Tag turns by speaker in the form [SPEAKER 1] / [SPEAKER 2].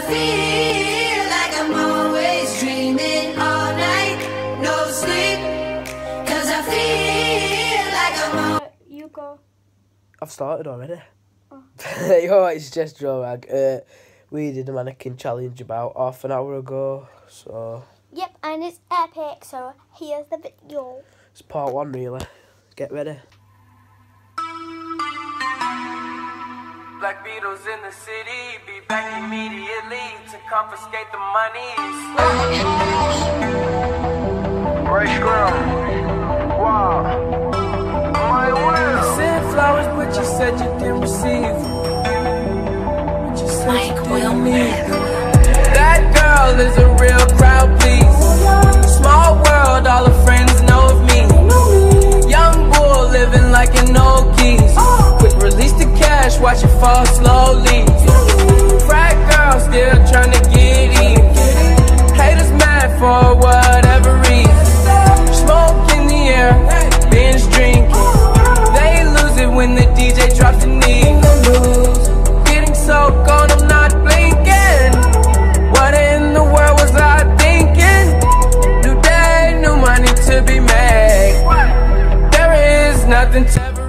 [SPEAKER 1] feel like I'm always dreaming all night, no sleep, 'cause I feel like I'm all...
[SPEAKER 2] You go.
[SPEAKER 3] I've started already.
[SPEAKER 2] Oh.
[SPEAKER 3] Yo, it's just Joe Rag. We did a mannequin challenge about half an hour ago, so...
[SPEAKER 2] Yep, and it's epic, so here's the video.
[SPEAKER 3] It's part one, really. Get ready.
[SPEAKER 4] Black Beatles in the city, be back immediately to confiscate the money. Right scrum. Wow. My will. You sent flowers, but you said you didn't receive. But you said you didn't need. That girl is a real crowd, please. Small world, all her friends know of me. Young bull living like an old geese. Quick release the cash, watch it fall slowly. Frat girl still trying to get in. Haters mad for whatever reason. Smoke in the air, binge drinking. They lose it when the DJ drops the knee. Getting so gone, I'm not blinking. What in the world was I thinking? New day, new money to be made. There is nothing to